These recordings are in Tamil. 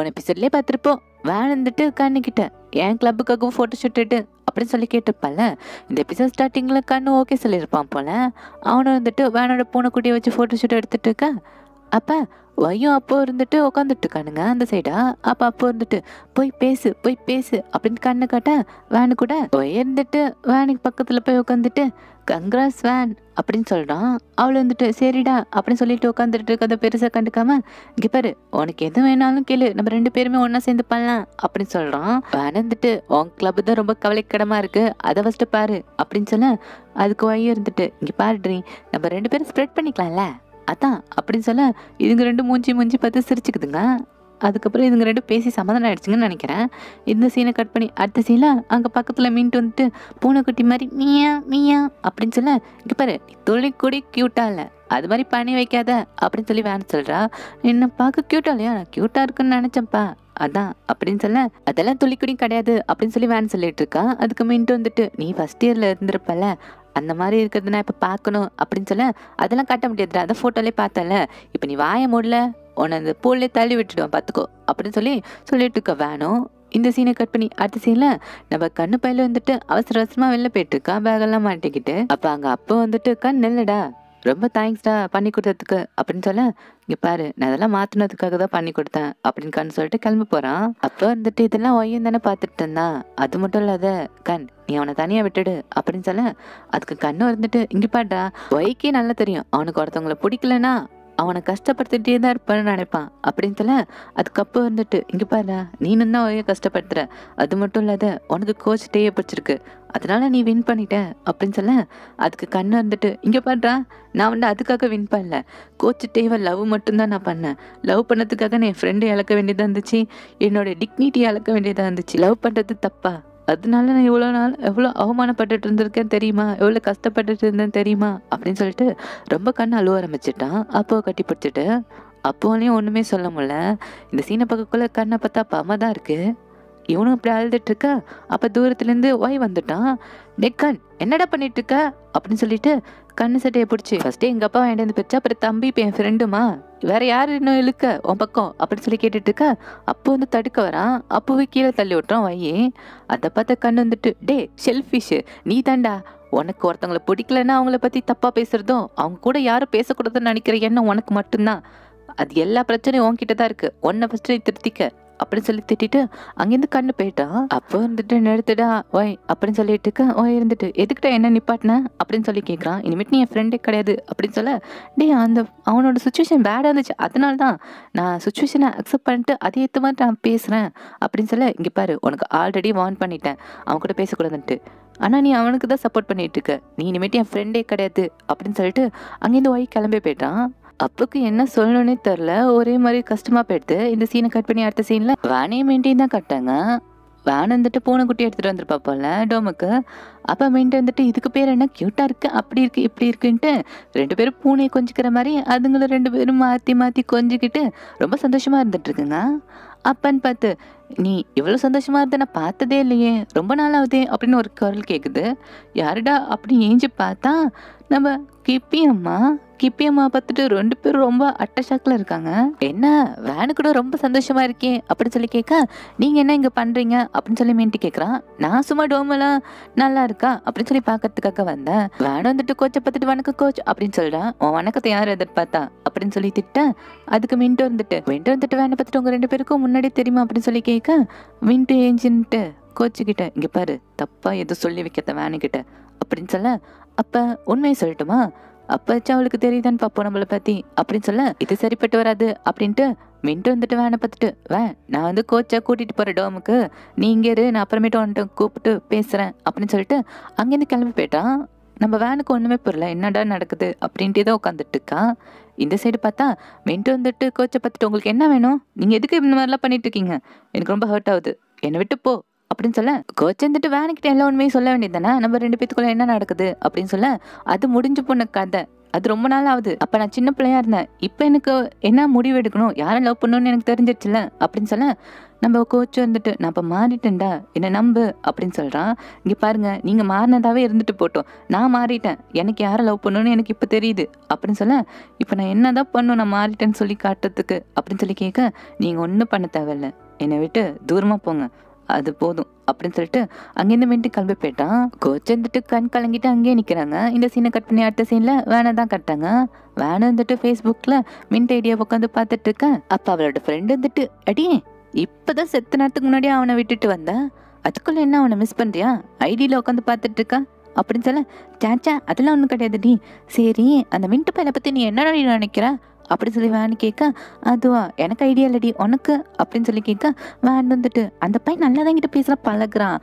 போன எபிசோட்லயே பார்த்துருப்போம். வேன் வந்துட்டு கண்ணுக்கிட்ட என் கிளப்புக்காக ஃபோட்டோ ஷூட் எடு அப்படின்னு சொல்லி கேட்டிருப்பால. இந்த எபிசோட் ஸ்டார்டிங்ல கண்ணு ஓகே சொல்லியிருப்பான் போல. அவனும் வந்துட்டு வேனோட பூனைக்குட்டியை வச்சு ஃபோட்டோ ஷூட் எடுத்துட்டு இருக்க. அப்போ வையும் அப்போ இருந்துட்டு உட்காந்துட்டு இருக்கானுங்க அந்த சைடா. அப்போ இருந்துட்டு போய் பேசு அப்படின்னு கண்ணு காட்ட வேனு கூட இருந்துட்டு வேனுக்கு பக்கத்துல போய் உட்காந்துட்டு கங்க்ராஸ் வேன் அப்படின்னு சொல்றான். அவளை வந்துட்டு சரிடா அப்படின்னு சொல்லிட்டு உட்காந்துட்டு இருக்கதை பெருசா கண்டுக்காம இங்க பாரு உனக்கு எது வேணாலும் கேளு, நம்ம 2 பேருமே ஒன்னா சேர்ந்து பண்ணலாம் அப்படின்னு சொல்றான். வேன் வந்துட்டு உன் கிளப் தான் ரொம்ப கவலைக்கிடமா இருக்கு, அதை ஃபர்ஸ்ட் பாரு அப்படின்னு சொல்ல அதுக்கு வையும் இருந்துட்டு இங்க பாருட்ரி நம்ம 2 பேரும் ஸ்ப்ரெட் பண்ணிக்கலாம்ல அதான் அப்படின்னு சொல்ல இதுங்க 2 மூஞ்சி பார்த்து சிரிச்சுக்குதுங்க. அதுக்கப்புறம் இதுங்க 2 பேசி சமாதானம் ஆயிடுச்சுங்கன்னு நினைக்கிறேன். இந்த சீனை கட் பண்ணி அடுத்த சீன்ல அங்கே பக்கத்தில் மீன்ட்டு வந்துட்டு பூனைக்குட்டி மாதிரி மீயா அப்படின்னு சொல்ல இங்கே பாரு துளி கூடி க்யூட்டா இல்லை, அது மாதிரி பண்ணி வைக்காத அப்படின்னு சொல்லி வேன் சொல்றா. என்ன பார்க்க க்யூட்டா இல்லையா, நான் க்யூட்டா இருக்குன்னு நினைச்சேன்ப்பா அதான் அப்படின்னு சொல்ல அதெல்லாம் துளிக்குடியும் கிடையாது அப்படின்னு சொல்லி வேன் சொல்லிட்டு இருக்கா. அதுக்கு மீன்ட்டு வந்துட்டு நீ ஃபர்ஸ்ட் இயர்ல இருந்திருப்பல அந்த மாதிரி இருக்கிறது நான் இப்போ பார்க்கணும் அப்படின்னு சொல்ல அதெல்லாம் காட்ட முடியாதுடா, அதை ஃபோட்டோலேயே பார்த்தல, இப்போ நீ வாய மூடல உன்னை அந்த பூல்லே தள்ளி விட்டுடுவான் பார்த்துக்கோ அப்படின்னு சொல்லிட்டு இருக்க வேணும். இந்த சீனை கட் பண்ணி அடுத்த சீன்ல நம்ம கண்ணு பையில வந்துட்டு அவசரமா வெளில போயிட்டு இருக்கா பேகெல்லாம் மாட்டிக்கிட்டு. அப்போ அங்கே அப்போ வந்துட்டு கண் இல்லடா ரொம்ப தேங்க்ஸ்டா பண்ணி கொடுத்ததுக்கு அப்படின்னு சொல்ல இங்க பாரு நான் அதெல்லாம் மாத்தினதுக்காக தான் பண்ணி கொடுத்தேன் அப்படின்னு கண் சொல்லிட்டு கிளம்பி போறான். அப்போ வந்துட்டு இதெல்லாம் ஒய்யும் தானே பார்த்துட்டு இருந்தான், அது மட்டும் இல்லாத கண் நீ அவனை தனியா விட்டுடு அப்படின்னு சொல்ல அதுக்கு கண்ணு இருந்துட்டு இங்க பாட்டா ஒய்க்கே நல்லா தெரியும் அவனுக்கு ஒருத்தவங்களை பிடிக்கலன்னா அவனை கஷ்டப்படுத்திட்டே தான் இருப்பான்னு நினைப்பான் அப்படின்னு சொல்ல அதுக்கப்புறம் வந்துட்டு இங்க பாரு நீனும் தான் ஒய்ய கஷ்டப்படுத்துற, அது மட்டும் இல்லாத உனக்கு கோச் டேயை பிடிச்சிருக்கு அதனால நீ வின் பண்ணிட்ட அப்படின்னு சொல்ல அதுக்கு கண்ணு வந்துட்டு இங்க பாடுறா நான் வந்து அதுக்காக வின் பண்ணல, கோச் டேவை லவ் மட்டும்தான் நான் பண்ணேன், லவ் பண்ணதுக்காக நான் என் ஃப்ரெண்டை இழக்க வேண்டியதாக இருந்துச்சு, என்னோட டிக்னிட்டியை இழக்க வேண்டியதாக இருந்துச்சு, லவ் பண்ணுறது தப்பா, அதனால நான் இவ்வளோ நாள் எவ்வளோ அவமானப்பட்டுட்டு இருந்திருக்கேன் தெரியுமா, எவ்வளோ கஷ்டப்பட்டுட்டு இருந்தேன் தெரியுமா அப்படின்னு சொல்லிட்டு ரொம்ப கண்ணு அழுவ ஆரம்பிச்சிட்டான். அப்போ கட்டி பிடிச்சிட்டு அப்போலையும் ஒன்றுமே சொல்ல முடியல. இந்த சீனை பக்கக்குள்ள கண்ணை பார்த்தா பாமா தான் இருக்கு. இவனும் அப்படி அழுதுட்டு இருக்கா. அப்போ தூரத்துலேருந்து ஒய் வந்துட்டான். டெக்கன் என்னடா பண்ணிட்டு இருக்க அப்படின்னு சொல்லிட்டு கண்ணு சட்டையை பிடிச்சி ஃபர்ஸ்டே எங்கள் அப்பா வேண்டியது பிடிச்சா அப்புறம் தம்பி இப்போ என் ஃப்ரெண்டுமா வேற யாரு இன்னும் இழுக்க உன் பக்கம் அப்படின்னு சொல்லி கேட்டுட்டு இருக்கா. அப்போ வந்து தடுக்க வரான். அப்போவே கீழே தள்ளி விட்டுறான் வையே. அதை பார்த்த கண்ணு வந்துட்டு டே ஷெல்ஃபிஷ் நீ தாண்டா, உனக்கு ஒருத்தவங்களை பிடிக்கலன்னா அவங்கள பற்றி தப்பாக பேசுறதும் அவங்க கூட யாரும் பேசக்கூடாதுன்னு நினைக்கிற எண்ணம் உனக்கு மட்டும்தான், அது எல்லா பிரச்சனையும் உன்கிட்ட தான் இருக்கு, உன்னை ஃபர்ஸ்ட் திருத்திக்க அப்படின்னு சொல்லி திட்டிட்டு அங்கேருந்து கண்ணு போயிட்டான். அப்போ வந்துட்டு நிறுத்துடா ஒய் அப்படின்னு சொல்லிட்டு இருக்க. ஒய் இருந்துட்டு எதுக்கிட்ட என்ன நிப்பாட்டின அப்படின்னு சொல்லி கேட்குறான். இனிமேட்டு நீ என் ஃப்ரெண்டே கிடையாது அப்படின்னு சொல்ல டே அந்த அவனோட சுச்சுவேஷன் பேடாக இருந்துச்சு அதனால தான் நான் சுச்சுவேஷனை அக்செப்ட் பண்ணிட்டு அதே ஏற்ற மாதிரி நான் பேசுகிறேன் அப்படின்னு சொல்ல இங்கே பாரு உனக்கு ஆல்ரெடி வார்ன் பண்ணிட்டேன் அவன் கூட பேசக்கூடாதுன்ட்டு, ஆனால் நீ அவனுக்கு தான் சப்போர்ட் பண்ணிட்டு இருக்க, நீ இனிமேட்டு என் ஃப்ரெண்டே கிடையாது அப்படின்னு சொல்லிட்டு அங்கேருந்து ஒய் கிளம்பி போயிட்டான். அப்புக்கு என்ன சொல்லணும்னே தெரில, ஒரே மாதிரி கஷ்டமா போயிடுது. இந்த சீனை கட் பண்ணி அடுத்த சீன்ல வேனே மெயின்டைன் தான் கட்டாங்க. வேன் வந்துட்டு பூனைக்குட்டி எடுத்துட்டு வந்துருப்பா போல டோமுக்கு. அப்போ மெயின்டைன் வந்துட்டு இதுக்கு பேர் என்ன கியூட்டா இருக்கு அப்படி இருக்கு இப்படி இருக்குன்ட்டு 2 பேரும் பூனையை கொஞ்சிக்கிற மாதிரி அதுங்களும் 2 பேரும் மாற்றி கொஞ்சிக்கிட்டு ரொம்ப சந்தோஷமா இருந்துட்டு இருக்குங்க. அப்பன்னு பார்த்து நீ இவ்வளோ சந்தோஷமா இருந்த நான் பார்த்ததே இல்லையே ரொம்ப நாளாகுதே அப்படின்னு ஒரு குரல் கேட்குது. யாருடா அப்படி ஏஞ்சி பார்த்தா நம்ம கிப்பி அம்மா பார்த்துட்டு 2 பேரும் ரொம்ப அட்டஷாக்கில் இருக்காங்க. என்ன வேனு கூட ரொம்ப சந்தோஷமா இருக்கேன் அப்படின்னு சொல்லி கேட்க நீங்க என்ன இங்க பண்றீங்க அப்படின்னு சொல்லி மீன்ட்டு கேட்குறான். நான் சும்மா டோமெல்லாம் நல்லா இருக்கா அப்படின்னு சொல்லி பார்க்கறதுக்காக வந்தேன். வேன் வந்துட்டு கோச்சை பார்த்துட்டு வணக்கம் கோச் அப்படின்னு சொல்றான். உன் வணக்கத்தை யார் எதிர்பார்த்தா அப்படின்னு சொல்லி திட்டேன். அதுக்கு மின்ட்டு வந்துட்டு வேனை பார்த்துட்டு உங்க 2 பேருக்கும் முன்னாடி தெரியுமா அப்படின்னு சொல்லி கேட்க மின்ட்டு ஏஞ்சின்ட்டு கோச்சுக்கிட்ட இங்க பாரு தப்பா எதுவும் சொல்லி வைக்கிறத வேனுக்கிட்ட அப்படின்னு சொல்ல அப்ப உண்மையை சொல்லட்டுமா, அப்பச்சான் அவளுக்கு தெரியுதான்னு பார்ப்போம் நம்மளை பத்தி அப்படின்னு சொல்ல இது சரிப்பட்டு வராது அப்படின்ட்டு மின்ட்டு வந்துட்டு வேனை பார்த்துட்டு நான் வந்து கோச்சை கூட்டிட்டு போறேன் டோமுக்கு, நீ இங்கே இரு நான் அப்புறமேட்டு வந்துட்டு கூப்பிட்டு பேசுறேன் அப்படின்னு சொல்லிட்டு அங்கேருந்து கிளம்பி போயிட்டான். நம்ம வேனுக்கு ஒண்ணுமே புரியல என்னடா நடக்குது அப்படின்ட்டு தான் உட்காந்துட்டு இருக்கான். இந்த சைடு பார்த்தா மின்ட்டு வந்துட்டு கோச்சை பார்த்துட்டு உங்களுக்கு என்ன வேணும், நீங்க எதுக்கு இந்த மாதிரிலாம் பண்ணிட்டு இருக்கீங்க, எனக்கு ரொம்ப ஹர்ட் ஆகுது, என்னை விட்டு போ அப்படின்னு சொல்ல கோச் வந்துட்டு வேணுக்கிட்ட எல்லா உண்மையும் சொல்ல வேண்டியதானே, நம்ம 2 பேத்துக்குள்ள என்ன நடக்குது அப்படின்னு சொல்ல அது முடிஞ்சு போன கதை, அது ரொம்ப நாள் ஆகுது. அப்ப நான் சின்ன பிள்ளையா இருந்தேன், இப்ப எனக்கு என்ன முடிவு எடுக்கணும், யாரை லவ் பண்ணணும்னு எனக்கு தெரிஞ்சிருச்சுல அப்படின்னு சொல்ல நம்ம கோச் வந்துட்டு நான் இப்ப மாறிட்டேன்டா என்ன நம்பு அப்படின்னு சொல்றான். இங்க பாருங்க, நீங்க மாறினதாவே இருந்துட்டு போட்டோம், நான் மாறிட்டேன், எனக்கு யாரை லவ் பண்ணணும்னு எனக்கு இப்ப தெரியுது அப்படின்னு சொல்ல இப்ப நான் என்னதான் பண்ணும் நான் மாறிட்டேன்னு சொல்லி காட்டுறதுக்கு அப்படின்னு சொல்லி கேட்க, நீங்க ஒண்ணும் பண்ண தேவையில்ல, என்னை விட்டு தூரமா போங்க, அது போதும் அப்படின்னு சொல்லிட்டு அங்கேருந்து மீண்டும் கிளம்பி போயிட்டான். கோச் வந்துட்டு கண் கலங்கிட்டு அங்கேயே நிக்கிறாங்க. இந்த சீனை கட் பண்ணி அடுத்த சீன்ல வேனை தான் கட்டாங்க. வேனை வந்துட்டு ஃபேஸ்புக்ல மின்ட் ஐடியா உட்காந்து பார்த்துட்டு இருக்க. அப்ப அவளோட ஃப்ரெண்டு வந்துட்டு அடியே இப்பதான் செத்த நேரத்துக்கு முன்னாடி அவனை விட்டுட்டு வந்த, அதுக்குள்ள என்ன அவனை மிஸ் பண்றியா, ஐடியில உட்காந்து பார்த்துட்டு இருக்கா அப்படின்னு சொல்ல சாச்சா அதெல்லாம் ஒன்றும் கிடையாதுடி, சரி அந்த மின்ட்டு பையனை பத்தி நீ என்ன நினைக்கிற அப்படின்னு சொல்லி வேன் கேட்க, அதுவா எனக்கு ஐடியா இல்லடி உனக்கு அப்படின்னு சொல்லி கேட்க, வேன் வந்துட்டு அந்த பையன் நல்லா தான் கிட்ட பேசுற பழகுறான்,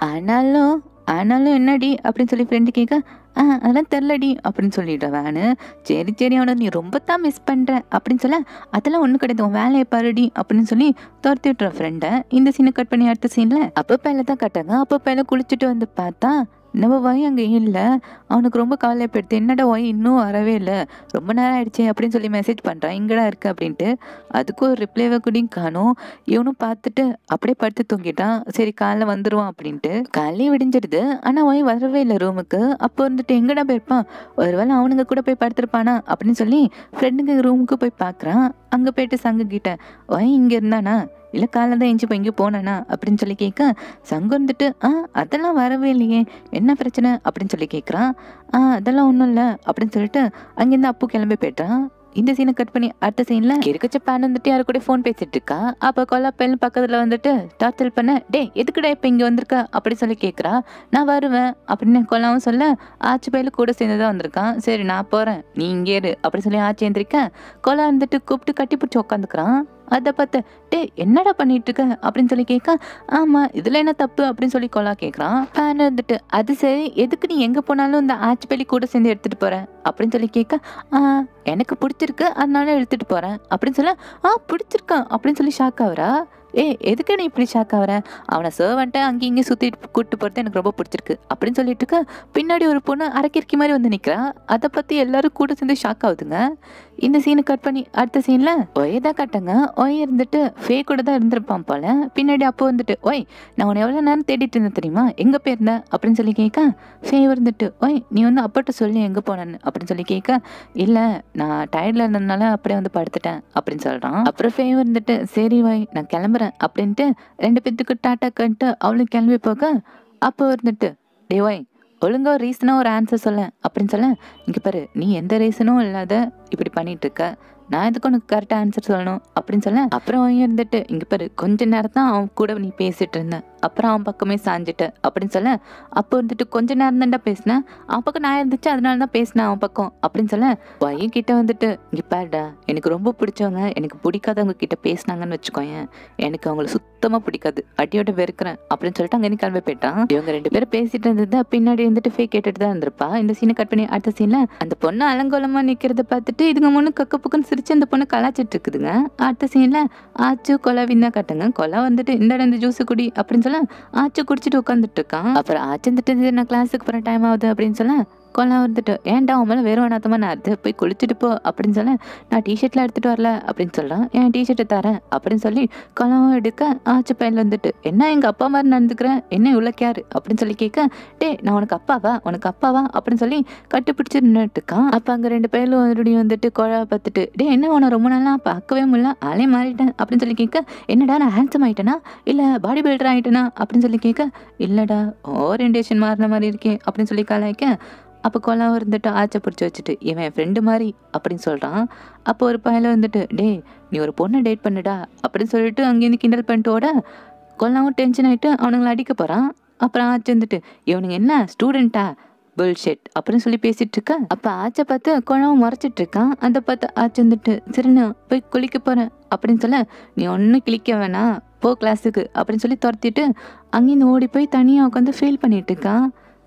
ஆனாலும் என்னடி அப்படின்னு சொல்லி ஃப்ரெண்டு கேட்க, அதெல்லாம் தெரிலடி அப்படின்னு சொல்லிடுற வேனு. சரி அவனை நீ ரொம்ப தான் மிஸ் பண்ற அப்படின்னு சொல்ல அதெல்லாம் ஒன்றும் கிடையாது, உன் வேலையை பாருடி அப்படின்னு சொல்லி துரத்தி விட்டுற ஃப்ரெண்டை. இந்த சீனை கட் பண்ணி அடுத்த சீன்ல அப்போ பையில தான் கட்டாங்க. அப்போ பையில குளிச்சுட்டு வந்து பார்த்தா நம்ம ஒய் அங்கே இல்லை. அவனுக்கு ரொம்ப கவலைப்படுத்து, என்னடா ஒய் இன்னும் வரவே இல்லை, ரொம்ப நேரம் ஆயிடுச்சு அப்படின்னு சொல்லி மெசேஜ் பண்ணுறான், எங்கடா இருக்கு அப்படின்ட்டு. அதுக்கும் ஒரு ரிப்ளைவை கூடயும் காணும். இவனும் பார்த்துட்டு அப்படியே படுத்து தூங்கிட்டான். சரி காலைல வந்துடுவான் அப்படின்ட்டு. காலையே விடிஞ்சிடுது, ஆனால் ஒய் வரவே இல்லை ரூமுக்கு. அப்போ வந்துட்டு எங்கடா போயிருப்பான், ஒருவேளை அவனுங்க கூட போய் படுத்துருப்பானா அப்படின்னு சொல்லி ஃப்ரெண்டுங்க ரூமுக்கு போய் பார்க்குறான். அங்கே போயிட்டு சங்கு கிட்ட ஒய் இங்கே இருந்தானா இல்லை காலைல தான் எஞ்சி போய் இங்கே போனானா அப்படின்னு சொல்லி கேட்க, சங்கு வந்துட்டு அதெல்லாம் வரவே இல்லையே, என்ன பிரச்சனை அப்படின்னு சொல்லி கேட்குறான். அதெல்லாம் ஒன்றும் இல்லை அப்படின்னு சொல்லிட்டு அங்கேருந்து அப்பு கிளம்பி போயிட்டான். இந்த சீனை கட் பண்ணி அடுத்த சீன்ல கிறுக்கச்ச பேன் வந்துட்டு யாரு கூட ஃபோன் பேசிட்டு இருக்கா. அப்ப கொல்லா பெண் பக்கத்துல வந்துட்டு டார்ச்சல் பண்ண, டே எதுக்குடா இப்ப இங்க வந்திருக்க அப்படி சொல்லி கேக்குறா. நான் வருவேன் அப்படின்னு கொல்லாவும் சொல்ல ஆச்சு பையில கூட சேர்ந்துதான் வந்திருக்கான். சரி நான் போறேன் நீ இங்கே இரு அப்படி சொல்லி ஆச்சு எந்திரிக்க கொல்லா வந்துட்டு கூப்பிட்டு கட்டி பிடிச்சி உட்காந்துக்கிறான். அதை பார்த்து டே என்னடா பண்ணிட்டு இருக்க அப்படின்னு சொல்லி கேட்க, ஆமா இதுல என்ன தப்பு அப்படின்னு சொல்லி கொல்லா கேட்கறான். பேன் வந்துட்டு அது சரி எதுக்கு நீ எங்க போனாலும் இந்த ஆச்சு பள்ளி கூட சேர்ந்து எடுத்துட்டு போற அப்படின்னு சொல்லி கேட்க, எனக்கு பிடிச்சிருக்கு அதனால எடுத்துட்டு போறேன் அப்படின்னு சொல்ல, பிடிச்சிருக்கான் அப்படின்னு சொல்லி ஷாக் ஆகுறா. எதுக்கு நீ இப்படி ஷாக் ஆகுற, அவனை சர்வன்ட்டை அங்கேயும் இங்கேயும் சுற்றி கூப்பிட்டு போகிறது எனக்கு ரொம்ப பிடிச்சிருக்கு அப்படின்னு சொல்லிட்டு இருக்க. பின்னாடி ஒரு பொண்ணு அரைக்கிறக்கி மாதிரி வந்து நிற்கிறா. அதை பற்றி எல்லாரும் கூட சேர்ந்து ஷாக் ஆகுதுங்க. இந்த சீனை கட் பண்ணி அடுத்த சீனில் ஒய் தான் கட்டுங்க. ஒய் இருந்துட்டு ஃபே கூட தான் இருந்திருப்பான் போல. பின்னாடி அப்போ வந்துட்டு ஒய் நான் உன்னை எவ்வளோ நேரம் தேடிட்டு இருந்தேன் தெரியுமா, எங்கே போயிருந்தேன் அப்படின்னு சொல்லி கேட்க, ஃபே இருந்துட்டு ஒய் நீ வந்து அப்பாட்ட சொல்லி எங்கே போனேன்னு அப்படின்னு சொல்லி கேட்க, இல்லை நான் டயர்டில் இருந்ததுனால அப்படியே வந்து படுத்துட்டேன் அப்படின்னு சொல்கிறான். அப்புறம் ஃபே இருந்துட்டு சரி ஒய் நான் கிளம்புறேன் அப்படின்ட்டு 2 பேத்துக்கு டாட்டா கட்டு அவளும் கிளம்பி போக, அப்போ இருந்துட்டு டே ஒய் ஒழுங்கா ஒரு ரீசனா ஒரு ஆன்சர் சொல்ல அப்படின்னு சொல்ல, இங்க பாரு நீ எந்த ரீசனும் இல்லாத இப்படி பண்ணிட்டு இருக்க, நான் எதுக்கு உனக்கு கரெக்டா ஆன்சர் சொல்லணும் அப்படின்னு சொல்ல, அப்புறம் இருந்துட்டு இங்க பாரு கொஞ்ச நேரம் தான் அவன் கூட நீ பேசிட்டு இருந்த, அப்புறம் அவன் பக்கமே சாஞ்சிட்ட அப்படின்னு சொல்ல, அப்போ வந்துட்டு கொஞ்ச நேரம் தான்டா பேசினேன், அவன் பக்கம் நான் இருந்துச்சு அதனால தான் பேசினேன் அவன் பக்கம் அப்படின்னு சொல்ல, பையன் கிட்ட வந்துட்டு இங்க பாருடா எனக்கு ரொம்ப பிடிச்சவங்க எனக்கு பிடிக்காதவங்க கிட்ட பேசினாங்கன்னு வச்சுக்கோங்க, எனக்கு அவங்கள சுத்தமா பிடிக்காது, அடியோட வெறுக்கிறேன் அப்படின்னு சொல்லிட்டு அங்கே கிளம்பி போயிட்டான். இவங்க 2 பேரும் பேசிட்டு இருந்தது பின்னாடி வந்துட்டு ஃபே கேட்டுட்டு தான் இருந்திருப்பா. இந்த சீனை கட் பண்ணி அடுத்த சீன்ல அந்த பொண்ணு அலங்கோலமா நிக்கிறத பார்த்துட்டு இதுங்க முன்னு கக்க புக்குன்னு சிரிச்சு அந்த பொண்ணு கலாச்சிட்டு இருக்குதுங்க. அடுத்த சீன்ல ஆச்சு கொலாவின் தான் கட்டுங்க. கொலா வந்துட்டு இந்த ஜூஸ் குடி அப்படின்னு சொல்ல ஆச்சு குடிச்சிட்டு உட்காந்துட்டு இருக்கான். அப்புறம் ஆச்சு வந்துட்டு நான் கிளாஸுக்கு போற டைம் ஆகுது அப்படின்னு சொல்ல, கொலா வந்துட்டு ஏன்டா அவன் மேலே வெறும் அனாத்தமா நான் அது போய் குளிச்சுட்டு போ அப்படின்னு சொல்ல, நான் டிஷர்ட்லாம் எடுத்துட்டு வரல அப்படின்னு சொல்றான். ஏன் டிஷர்ட்டை தரேன் அப்படின்னு சொல்லி கொலாவும் எடுக்க, ஆச்சு பையன் வந்துட்டு என்ன எங்க அப்பா மாதிரி நடந்துக்கிறேன் என்ன இவ்வளோ கேரு அப்படின்னு சொல்லி கேட்க, டே நான் உனக்கு அப்பாவா அப்படின்னு சொல்லி கட்டுப்பிடிச்சு நின்றுட்டு இருக்கான். அப்போ அங்கே 2 பேரும் மறுபடியும் வந்துட்டு கொலா பார்த்துட்டு டே என்ன உன ரொம்ப நாளா பார்க்கவே முடியல ஆளே மாறிட்டேன் அப்படின்னு சொல்லி கேட்க, என்னடா நான் ஹேண்ட்ஸம் ஆயிட்டேனா இல்லை பாடி பில்டர் ஆயிட்டேனா அப்படின்னு சொல்லி கேட்க, இல்லடா ஓரியன்டேஷன் மாறின மாதிரி இருக்கேன் அப்படின்னு சொல்லி கலாய்க்க, அப்போ கொலாவும் இருந்துட்டு ஆச்சை பிடிச்சி வச்சுட்டு இவன் என் ஃப்ரெண்டு மாதிரி அப்படின்னு சொல்கிறான். அப்போ ஒரு பையன் வந்துட்டு டே நீ ஒரு பொண்ணை டேட் பண்ணுடா அப்படின்னு சொல்லிட்டு அங்கேருந்து கிண்டல் பண்ணிட்டோட கொல்லாவும் டென்ஷன் ஆகிட்டு அவனுங்களை அடிக்க போகிறான். அப்புறம் ஆச்சு வந்துட்டு இவனுங்க என்ன ஸ்டூடெண்ட்டா புல்ஷெட் அப்படின்னு சொல்லி பேசிட்டு இருக்க. அப்போ ஆச்சை பார்த்து கொலாவும் மறைச்சிட்டு இருக்கான். அதை பார்த்து ஆச்சு வந்துட்டு சரி நான் போய் குளிக்க போகிறேன் அப்படின்னு சொல்ல, நீ ஒன்றும் கிளிக்க வேணாம் போ கிளாஸுக்கு அப்படின்னு சொல்லி துரத்திட்டு அங்கேருந்து ஓடி போய் தனியாக உட்காந்து ஃபீல் பண்ணிட்டு இருக்கான்.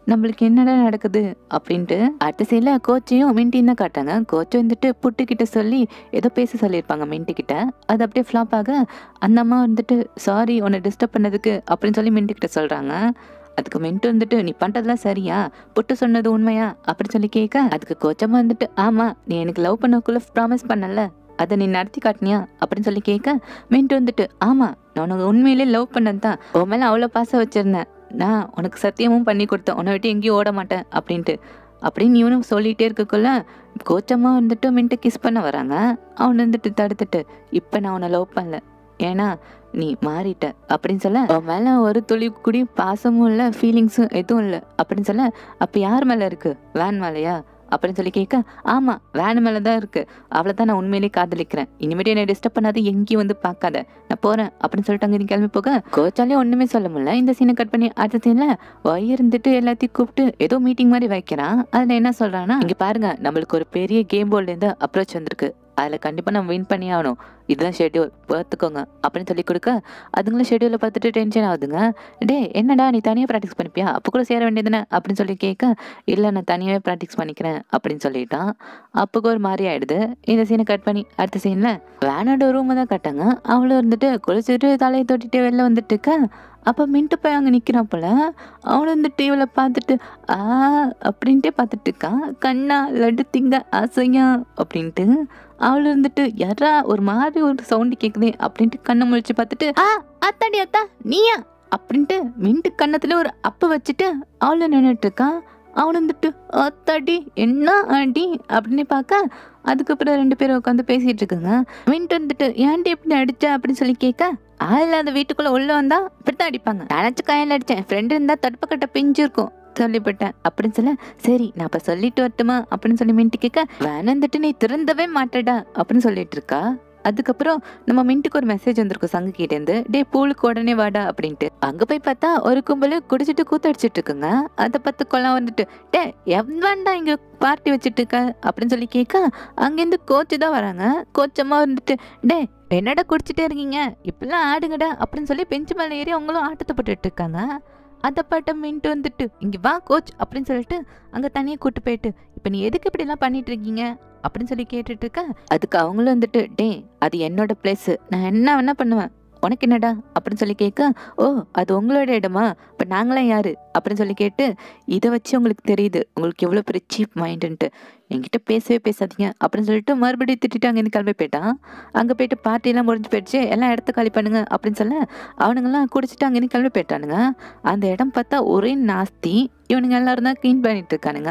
நம்மளுக்கு என்னடா நடக்குது அப்படின்ட்டு அடுத்த சைடில் கோச்சையும் மின்ட்டியும் தான் காட்டாங்க. கோச்சை வந்துட்டு புட்டுக்கிட்ட சொல்லி ஏதோ பேச சொல்லியிருப்பாங்க மின்ட்டுக்கிட்ட. அது அப்படியே ஃப்ளாப் ஆக அந்த அம்மா வந்துட்டு சாரி உன்னை டிஸ்டர்ப் பண்ணதுக்கு அப்படின்னு சொல்லி மின்ட்டுக்கிட்ட சொல்கிறாங்க. அதுக்கு மின்ட்டு வந்துட்டு நீ பண்ணுறதுலாம் சரியா, புட்டு சொன்னது உண்மையா அப்படின்னு சொல்லி கேட்க அதுக்கு கோச்சம்மா வந்துட்டு ஆமாம் நீ எனக்கு லவ் பண்ணக்குள்ள ப்ராமிஸ் பண்ணல அதை நீ நடத்தி காட்டினியா அப்படின்னு சொல்லி கேட்க மின்ட்டு வந்துட்டு ஆமாம் நான் உனக்கு உண்மையிலே லவ் பண்ணது தான், உன் மேலே அவ்வளோ பாசம் வச்சுருந்தேன், நான் உனக்கு சத்தியமும் பண்ணி கொடுத்தேன், உன்னை விட்டு எங்கேயும் ஓட மாட்டேன் அப்படின்ட்டு அப்படின்னு இவனும் சொல்லிகிட்டே இருக்கக்குள்ள கோச்சம்மா வந்துட்டு மின்ட்டு கிஸ் பண்ண வராங்க. அவன் வந்துட்டு தடுத்துட்டு இப்போ நான் உன்னை லவ் பண்ணல, ஏன்னா நீ மாறிட்ட அப்படின்னு சொல்ல உன் மேலே ஒரு துளி கூடி பாசமும் இல்லை ஃபீலிங்ஸும் எதுவும் இல்லை அப்படின்னு சொல்ல அப்போ யார் மேலே இருக்கு, வேன் மேலையா அப்படின்னு சொல்லி கேட்க ஆமாம் வேன் மேலே தான் இருக்கு, அவளை தான் நான் உண்மையிலேயே காதலிக்கிறேன், இனிமேட்டு என்னை டிஸ்டர்ப் பண்ணாத, எங்கேயும் வந்து பார்க்காத, நான் போகிறேன் அப்படின்னு சொல்லிட்டு அங்கே கிளம்பி போக கோச்சாலே ஒன்றுமே சொல்ல முடியல. இந்த சீனை கட் பண்ணி அடுத்த சீனில் இருந்துட்டு எல்லாத்தையும் கூப்பிட்டு ஏதோ மீட்டிங் மாதிரி வைக்கிறான். அதில் என்ன சொல்கிறான்னா இங்கே பாருங்க நம்மளுக்கு ஒரு பெரிய கேம் போர்ட்லேருந்து அப்ரோச் வந்திருக்கு, அதில் கண்டிப்பாக நம்ம வின் பண்ணி ஆகணும், இதுதான் ஷெட்யூல் பார்த்துக்கோங்க அப்படின்னு சொல்லி கொடுக்க அதுங்களும் ஷெட்யூலை பார்த்துட்டு டென்ஷன் ஆகுதுங்க. டே என்னடா நீ தனியாக ப்ராக்டிஸ் பண்ணிப்பியா, அப்போ கூட சேர வேண்டியதுன்னு அப்படின்னு சொல்லி கேட்க இல்லை நான் தனியாகவே ப்ராக்டிஸ் பண்ணிக்கிறேன் அப்படின்னு சொல்லிட்டான். அப்போக்கு ஒரு மாதிரி ஆயிடுது. இந்த சீனை கட் பண்ணி அடுத்த சீனில் வேனோட ரூமை தான் கட்டாங்க. அவளும் இருந்துட்டு குளிச்சுட்டு தலையை தொட்டிட்டு வெளில வந்துட்டு இருக்க அப்போ மின்ட்டு போய் அங்கே நிற்கிறான் போல. அவனு வந்துட்டு இவளை பார்த்துட்டு அப்படின்ட்டே பார்த்துட்டு இருக்கான், கண்ணா லட்டு திங்க ஆசையா அப்படின்ட்டு. அவளு இருந்துட்டு யாரா ஒரு மாதிரி ஒரு சவுண்டு கேட்குதே அப்படின்ட்டு கண்ணை முழிச்சு பார்த்துட்டு அத்தாடி அத்தா நீயா அப்படின்ட்டு மின்ட்டு கண்ணத்துல ஒரு அப்ப வச்சுட்டு அவளை நின்றுட்டு இருக்கான். அவனு வந்துட்டு அத்தாடி என்ன ஆண்டி அப்படின்னு பார்க்க அதுக்கப்புறம் 2 பேரும் உட்காந்து பேசிட்டு இருக்குங்க. மின்ட்டு வந்துட்டு ஏன்டி எப்படி அடிச்ச அப்படின்னு சொல்லி கேட்க இல்லாத வீட்டுக்குள்ள உள்ள வந்தா இப்படித்தான் அடிப்பாங்க, நினைச்சு கையில் அடிச்சேன், ஃப்ரெண்டு இருந்தா தடுப்பு கட்ட பிஞ்சு இருக்கும் சொல்லிவிட்டேன் அப்படின்னு சொல்ல சரி நான் அப்ப சொல்லிட்டு வரட்டுமா அப்படின்னு சொல்லி மின்ட்டு கேட்க வேணந்துட்டு நீ திறந்தவே மாட்டடா அப்படின்னு சொல்லிட்டு இருக்கா. அதுக்கப்புறம் நம்ம மின்ட்டுக்கு ஒரு மெசேஜ் வந்திருக்கும் சங்கு கிட்டேருந்து, டே பூலுக்கு உடனே வாடா அப்படின்ட்டு. அங்க போய் பார்த்தா ஒரு கும்பல் குடிச்சிட்டு கூத்தடிச்சிட்டு இருக்குங்க. அதை பார்த்து கொல்லாம் வந்துட்டு டே எவன்டா இங்க பார்ட்டி வச்சுட்டு இருக்க அப்படின்னு சொல்லி கேட்க அங்கேருந்து கோச்சு தான் வராங்க. கோச்சம்மா வந்துட்டு டே என்னடா குடிச்சிட்டே இருக்கீங்க இப்பெல்லாம் ஆடுங்கடா அப்படின்னு சொல்லி பெஞ்சு மேலே ஏறி அவங்களும் ஆட்டத்தை போட்டுட்டு இருக்காங்க. அதை பாட்ட மின்ட்டு வந்துட்டு இங்கே வா கோச் அப்படின்னு சொல்லிட்டு அங்கே தனியாக கூட்டு போயிட்டு இப்போ நீ எதுக்கு இப்படிலாம் பண்ணிட்டு இருக்கீங்க அப்படின்னு சொல்லி கேட்டுட்டு இருக்க அதுக்கு அவங்களும் வந்துட்டு டே அது என்னோட பிளேஸு, நான் என்ன வேணா பண்ணுவேன், உனக்கு என்னடா அப்படின்னு சொல்லி கேட்க ஓ அது உங்களோட இடமா இப்போ நாங்களாம் யாரு அப்படின்னு சொல்லி கேட்டு இதை வச்சு உங்களுக்கு தெரியுது உங்களுக்கு எவ்வளோ பெரிய சீப் மைண்டுன்ட்டு, என்கிட்ட பேசவே பேசாதீங்க அப்படின்னு சொல்லிட்டு மறுபடியும் திட்டிட்டு அங்கேருந்து கிளம்பி போயிட்டான். அங்கே போயிட்டு பார்ட்டியெல்லாம் முடிஞ்சு போயிடுச்சு, எல்லாம் இடத்த காலி பண்ணுங்க அப்படின்னு சொல்ல அவனுங்கெல்லாம் குடிச்சிட்டு அங்கேருந்து கிளம்பி போயிட்டானுங்க. அந்த இடம் பார்த்தா ஒரே நாஸ்தி, இவனுங்க எல்லாரும் தான் க்ளீன் பண்ணிட்டு இருக்கானுங்க.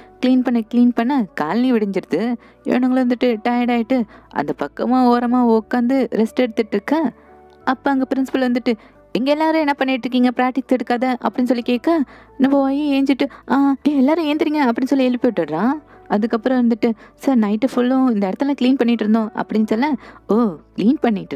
க்ளீன் பண்ண காலனி விடிஞ்சிருது. இவனுங்களும் வந்துட்டு டயர்டாயிட்டு அந்த பக்கமாக ஓரமாக உட்காந்து ரெஸ்ட் எடுத்துட்டு இருக்க அப்போ அங்கே பிரின்சிபல் வந்துட்டு இங்கே எல்லாரும் என்ன பண்ணிட்டு இருக்கீங்க ப்ராக்டிக்ஸ் எடுக்காத அப்படின்னு சொல்லி கேட்க நம்ம போய் ஏஞ்சிட்டு எல்லாரும் ஏந்திரிங்க அப்படின்னு சொல்லி எழுப்பி விட்டுடுறான். அதுக்கப்புறம் வந்துட்டு சார் நைட்டு ஃபுல்லும் இந்த இடத்துல க்ளீன் பண்ணிட்டு இருந்தோம் அப்படின்னு சொல்ல ஓ க்ளீன் பண்ணிட்டு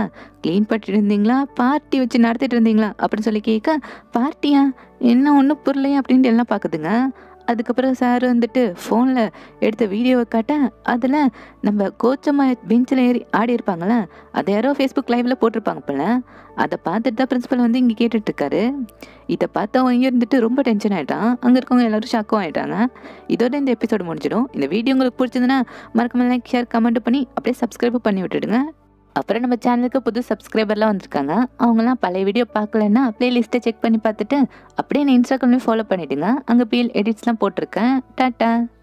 இருந்தீங்களா பார்ட்டி வச்சு நடத்திட்டு இருந்தீங்களா அப்படின்னு சொல்லி கேட்க பார்ட்டியா என்ன ஒன்றும் புரியலையா அப்படின்ட்டு எல்லாம் பார்க்குதுங்க. அதுக்கப்புறம் சார் வந்துட்டு ஃபோனில் எடுத்த வீடியோவை காட்ட அதில் நம்ம கோச்சம்மா பெஞ்சில் ஏறி ஆடி இருப்பாங்களே அதை யாரோ ஃபேஸ்புக் லைவில் போட்டிருப்பாங்க போல. அதை பார்த்துட்டு தான் பிரின்சிபல் வந்து இங்கே கேட்டுட்ருக்காரு. இதை பார்த்து அவன் இங்கே இருந்துட்டு ரொம்ப டென்ஷன் ஆகிட்டான். அங்கே இருக்கவங்க எல்லோரும் ஷாக்கும் ஆகிட்டாங்க. இதோட இந்த எபிசோடு முடிஞ்சிடும். இந்த வீடியோ உங்களுக்கு பிடிச்சதுன்னா மறக்காம லைக் ஷேர் கமெண்ட் பண்ணி அப்படியே சப்ஸ்கிரைப் பண்ணி விட்டுடுங்க. அப்புறம் நம்ம சேனலுக்கு புது சப்ஸ்கிரைபர்லாம் வந்திருக்காங்க. அவங்களாம் பழைய வீடியோ பார்க்கலன்னா பிளேலிஸ்ட்டை செக் பண்ணி பார்த்துட்டு அப்படியே நான் இன்ஸ்டாகிராம்லேயும் ஃபாலோ பண்ணிவிடுங்க. அங்கே பிஎல் எடிட்ஸ்லாம் போட்டிருக்கேன். டாட்டா.